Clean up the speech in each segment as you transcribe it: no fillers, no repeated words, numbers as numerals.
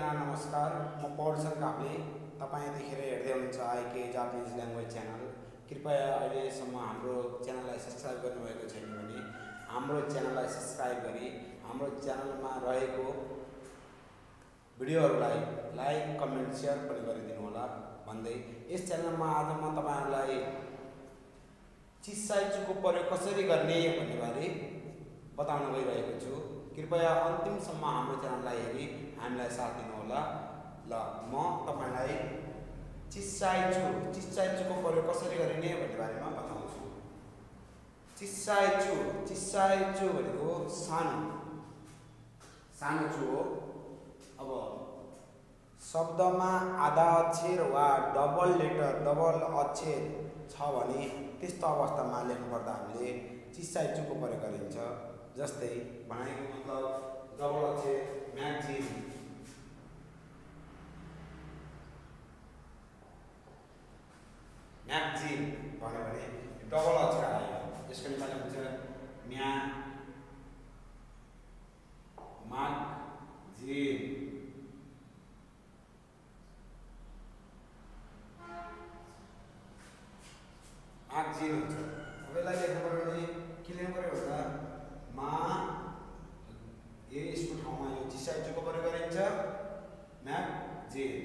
सबैजना नमस्कार। म पौडसन काफ्ले। तपाईँ यतिखेर हेर्दै हुनुहुन्छ आइके जापानिज ल्याङ्ग्वेज च्यानल। कृपया अहिलेसम्म हाम्रो च्यानललाई सब्स्क्राइब गर्नुभएको छैन भने हाम्रो च्यानललाई सब्स्क्राइब गरी हाम्रो च्यानलमा रहेको भिडियोहरूलाई लाइक, कमेन्ट, सेयर पनि गरिदिनु होला भन्दै यस च्यानलमा आज म तपाईहरुलाई चिसाइचुको प्रयोग कसरी गर्ने भन्ने बारे बताउन गइरहेको छु। कृपया अन्तिमसम्म हाम्रो च्यानललाई हेरी हामीलाई साथ दिनुहोला। ल म तपाईलाई चिसाइचुको प्रयोग कसरी गरिने भन्ने बारेमा बताउँछु। चिसाइचु भनेको सानो चु हो। अब शब्दमा आधा अक्षर वा डबल अक्षर छ भने त्यस्तो अवस्थामा लेख्नुपर्दा हामीले चिसाइचुको प्रयोग गरिन्छ। जस्तै भनेको मतलब डबल अक्षर म्यागजिन भन्यो भने डबल अक्षर आयो। यसको नेपाली हुन्छ मागजिन। मागजिन हुन्छ। अब यसलाई लेख्नु पर्यो भने के लेख्नु पर्यो भन्दा यसको ठाउँमा यो चिसाइचुको प्रयोग गरिन्छ। म्यागजिन।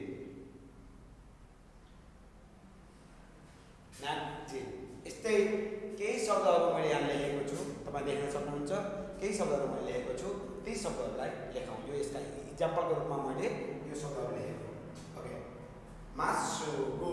यस्तै केही शब्दहरू मैले यहाँ लेखेको छु, तपाईँ देख्न सक्नुहुन्छ। केही शब्दहरू मैले लेखेको छु, ती शब्दहरूलाई लेखौँ। यो यसका इक्जाम्पलको रूपमा मैले यो शब्दहरू लेखेको। ओके, मासुगु।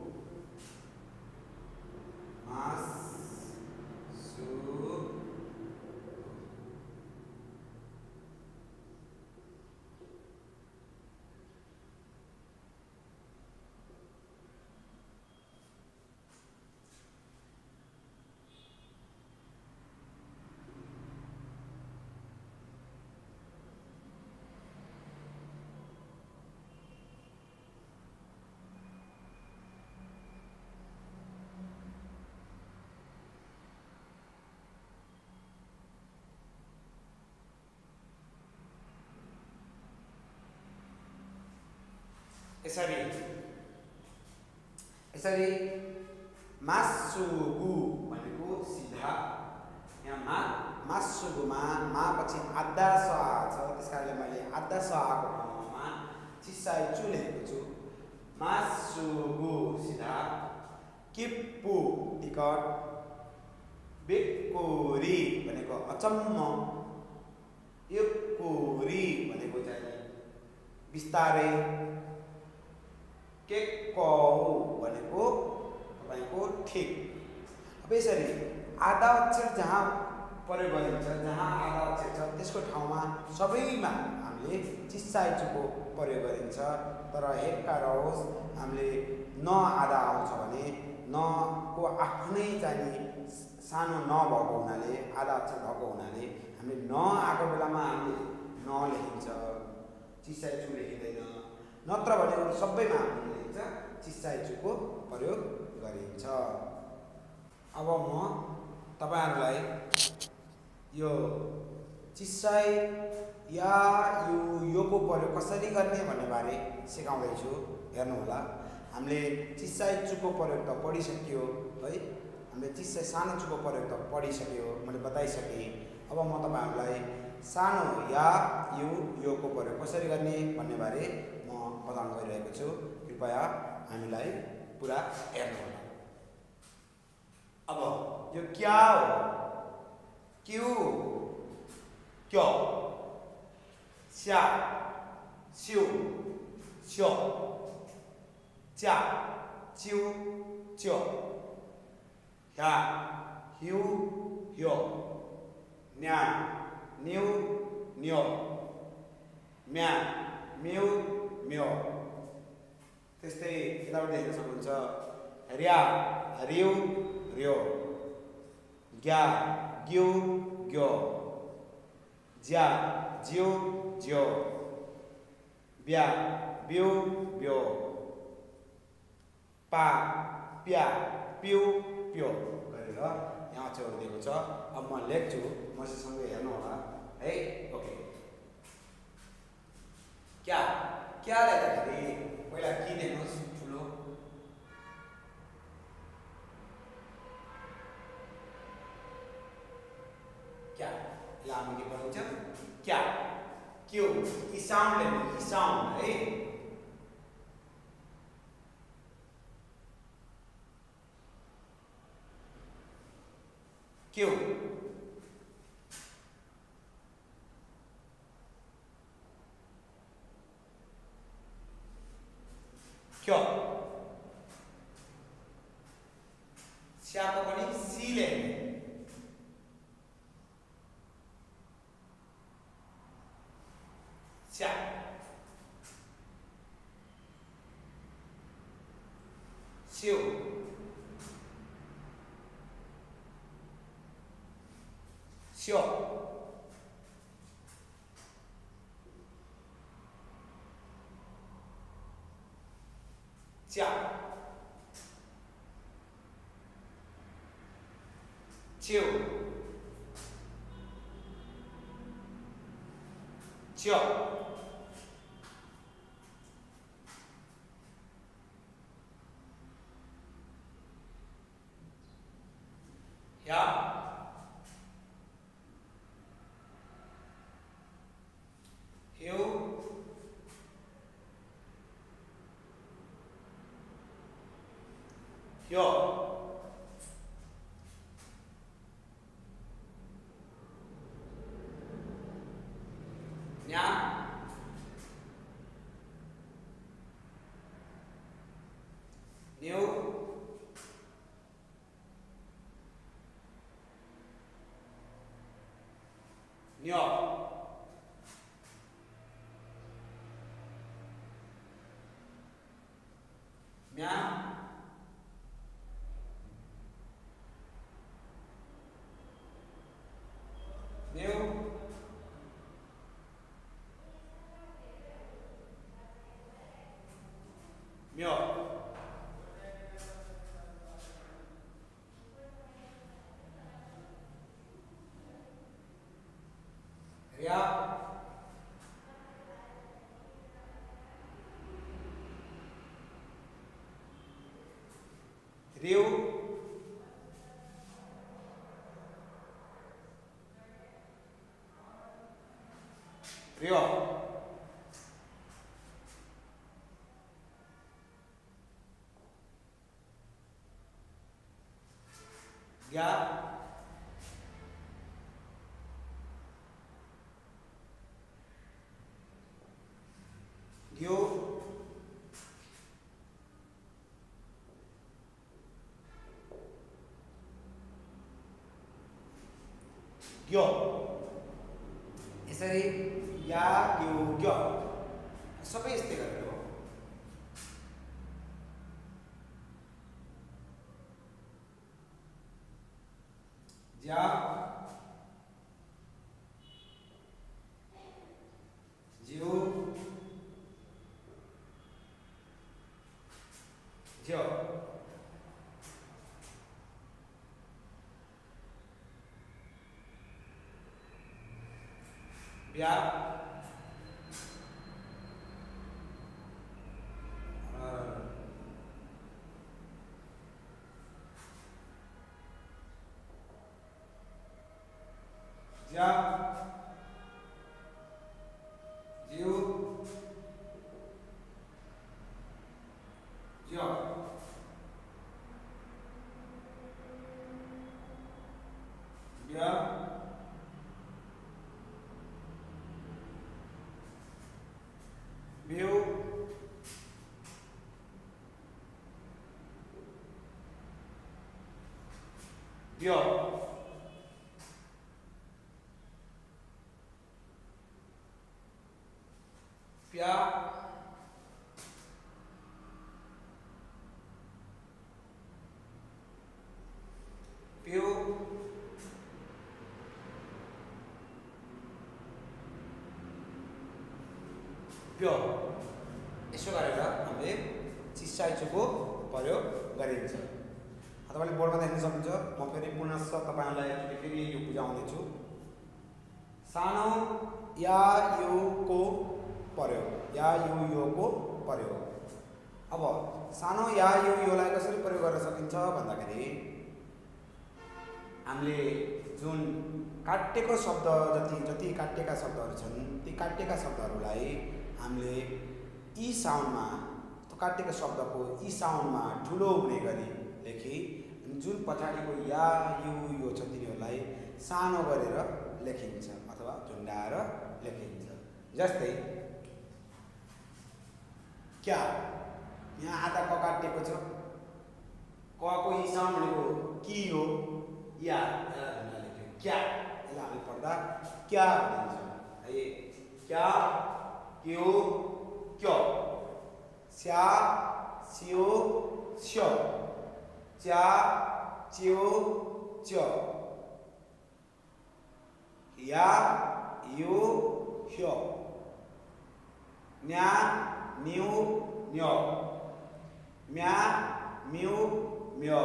यसरी मासुगु भनेको सिधा यहाँ मासुगुमा मा पछि आधा स छ, त्यसकारणले मैले आधा स आको ठाउँमा चिसाइचु लेखेको छु। मासुगु सिधा। किप्पु टिकट। बिक्कुरी भनेको अचम्म। युक्कुरी भनेको चाहिँ बिस्तारै। केक्कौ भनेको तपाईको ठिक। अब यसरी आधा अक्षर जहाँ प्रयोग गरिन्छ, जहाँ आधा अक्षर छ त्यसको ठाउँमा सबैमा हामीले चिसाइचुको प्रयोग गरिन्छ। तर हेक्का रहोस् हामीले न आधा आउँछ भने न को आफ्नै चाहिँ सानो न भएको हुनाले, आधा अक्षर भएको हुनाले हामीले न आएको बेलामा हामीले न लेखिन्छ, चिसाइचु लेखिँदैन। नत्र भने सबैमा हामीले चिसाइचुको प्रयोग गरिन्छ। अब म तपाईहरुलाई यो चिसाइ या योको प्रयोग कसरी गर्ने भन्ने बारे सिकाउँदै छु। हेर्नु होला। हामीले चिसाइचुको प्रयोग त पढिसक्यो है। हामीले सानो चुको प्रयोग त पढिसक्यो, मैले बताइसकेँ। अब म तपाईहरुलाई सानो या योको प्रयोग कसरी गर्ने भन्ने बारे म बताउन गइरहेको छु। कृपया हामीलाई पुरा हेर्नु होला। अब यो क्या हो? क्यू, क्यो, स्या, स्यु, स्यो, च्या, च्यु, च्यो, ह्या, ह्यु, ह्यो, न्या, न्यु, न्यो, म्या, म्यु, म्यो। त्यस्तै यताबाट हेर्न सक्नुहुन्छ। र्या, र्यु, र्यो, ग्या, ग्यु, ग्यो, ज्या, ज्यु, ज्यो, ब्या, ब्यु, ब्यो, पा, प्या, प्यु, प्यो गरेर यहाँ अक्षरहरू दिएको छ। अब म लेख्छु, मसँग हेर्नु होला है। ओके, क्या क्या लेख्दाखेरि पहिला कि लेख्नुहोस् ठुलो क्या यसलाई हामी के भनिन्छ क्या क्यू ई साउन्ड लेख्नु ई साउन्ड है क्यू क्यों स्याको पनि सी लेख्ने स्या स्यु स्यो च्या च्यू च्यो या ह्यू ह्यो न्या न्यू न्यो म्या न्यू म्यो रिया रिउ रियो ग्या ग्यो ग्यो यसरी या ग्यो ग्यो सबै यस्तै गरेर हो ज्या ज्यू ज्यो ब्या ज्या ज्यू ज्यो ब्या ब्यू ब्यो प्या प्यू प्यो यसो गरेर हामीले चिसाइचोको प्रयोग गरिन्छ तपाईले बोर्डमा देख्न सक्नुहुन्छ म फेरि पुनः तपाईहरुलाई एकचोटि फेरि यो बुझाउने छु सानो या यो को प्रयोग या यु योको प्रयोग। अब सानो या यु योलाई कसरी प्रयोग गर्न सकिन्छ भन्दाखेरि हामीले जुन काटेको शब्द जति काटेका शब्दहरू छन् ती काटेका शब्दहरूलाई हामीले ई साउन्डमा त्यो काटेको शब्दको ई साउन्डमा ठुलो हुने गरी लेखी जुन पछाडिको या यु यो छ तिनीहरूलाई सानो गरेर लेखिन्छ अथवा झुन्डाएर लेखिन्छ। जस्तै क्या, यहाँ आधा क काटिएको छ, क को ई साउन्ड भनेको कि हो, या लेख्यो क्या, यसलाई हामीले पढ्दा क्या भनिन्छ है। क्या, क्यो, क्यो, स्या, स्यो, स्यो, च्या, च्यो, च्यो, या, यो, ह्यो, न्या, न्यू, न्यो, म्या, म्यू, म्यो,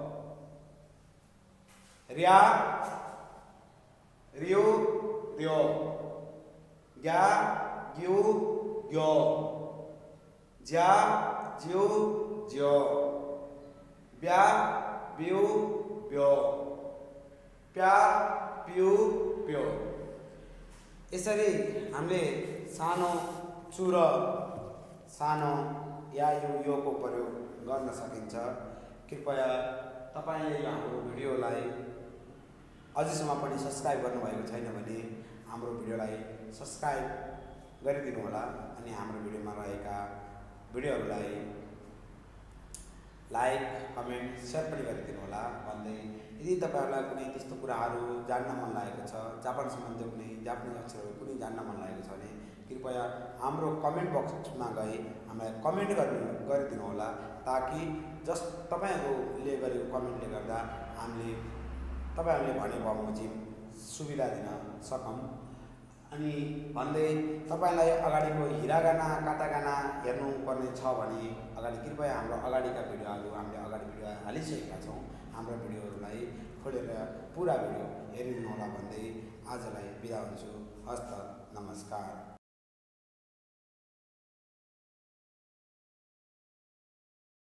र्या, र्यो, र्यो, ग्या, ग्यू, ग्यो, ज्या, ज्यू, ज्यो, ब्या, ब्यू, ब्यो, प्या, प्यू, प्यो। यसरी हामीले सानो चुर सानो या यु योको प्रयोग गर्न सकिन्छ। कृपया तपाईले हाम्रो भिडियोलाई अझैसम्म पनि सब्स्क्राइब गर्नुभएको छैन भने हाम्रो भिडियोलाई सब्स्क्राइब गरिदिनु होला अनि हाम्रो भिडियोमा रहेका भिडियोहरूलाई लाइक, कमेन्ट, सेयर पनि गरिदिनु होला भन्दै यदि तपाईहरुलाई कुनै त्यस्तो कुराहरू जान्न मन लागेको छ, जापान सम्बन्धी कुनै जापानिज अक्षरहरू कुनै जान्न मन लागेको छ भने कृपया हाम्रो कमेन्ट बक्समा गई हामीलाई कमेन्ट गरिदिनु होला ताकि तपाईहरुले गरेको कमेन्टले गर्दा तपाईहरुले भने बमोजिम सुविधा दिन सकौं। अनि भन्दै तपाईलाई अगाडिको हिरागाना काटागाना हेर्नु पर्ने छ भने अगाडि कृपया हाम्रो अगाडिका भिडियोहरू हामीले अगाडि भिडियो हालिसकेका छौं। हाम्रो भिडियोहरूलाई खोलेर पुरा भिडियो हेरिदिनु होला भन्दै आजलाई बिदा हुन्छु। हस्त नमस्कार।